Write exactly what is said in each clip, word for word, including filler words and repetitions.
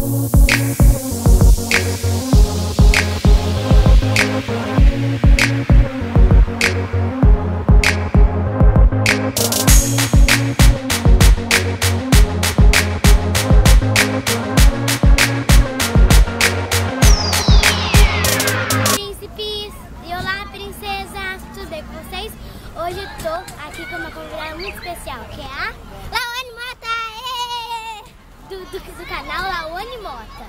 Hoje eu tô aqui com uma convidada muito especial, que é a Lauany Motta, do, do, do canal Lauany Motta.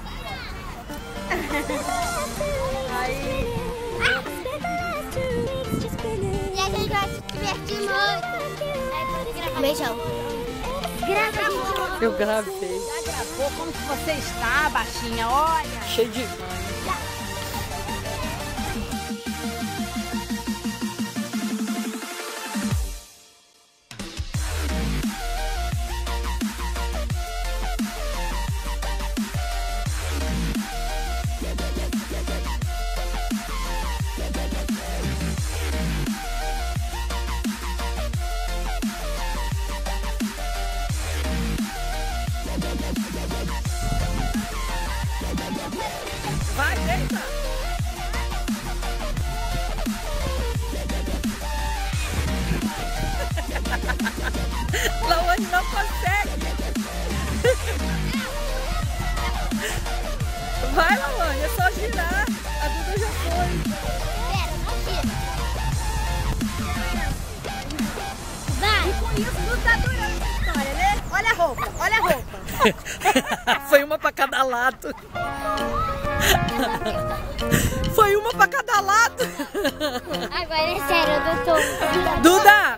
E a gente vai se divertir muito. Beijão. Grava, gente. Eu gravei. Já gravou? Como que você está, baixinha? Olha. Cheio de... Vai, deita! Lauany não consegue! Vai, Lauany, é só girar! A Duda já foi! Pera, não gira! Vai! E com isso, Duda tá adorando essa história, né? Olha a roupa, olha a roupa! Foi uma pra cada lado. Foi uma pra cada lado. Agora é sério, doutor. Duda!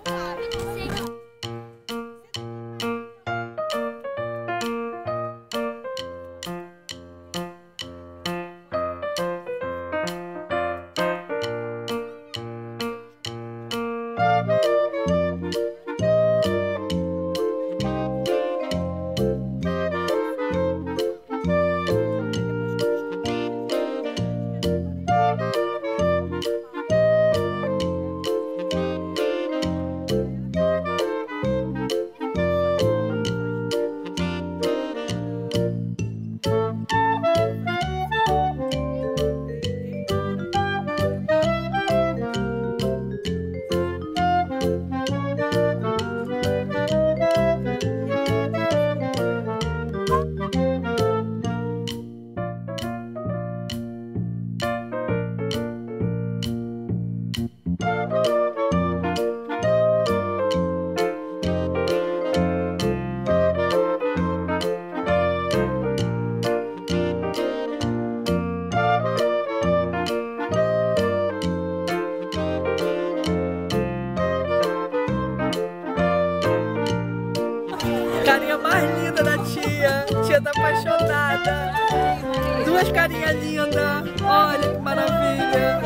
Carinha mais linda da tia. Tia tá apaixonada. Duas carinhas lindas. Olha que maravilha.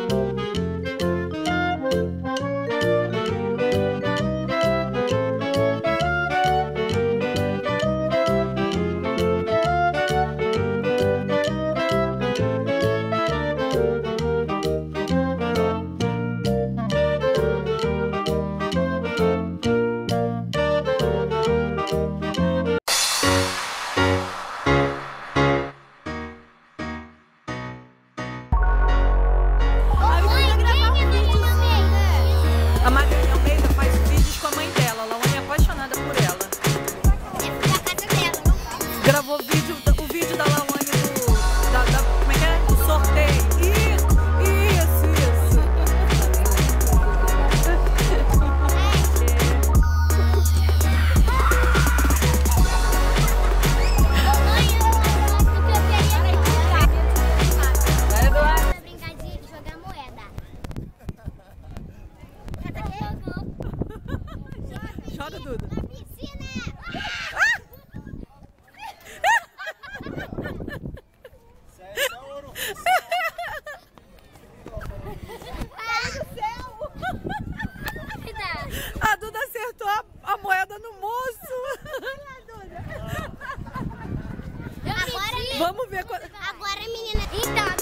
Amanhã, Amei faz vídeos com a mãe dela. Lauany é apaixonada por ela. Gravou vídeo, o vídeo da Lauany do, da, da, como é que é? Do sorteio. Isso, isso, isso. Brincadinha de jogar moeda. Joga, Duda. Na piscina! A Duda acertou a, a moeda no moço. Agora, Vamos ver quando... agora, menina. Então,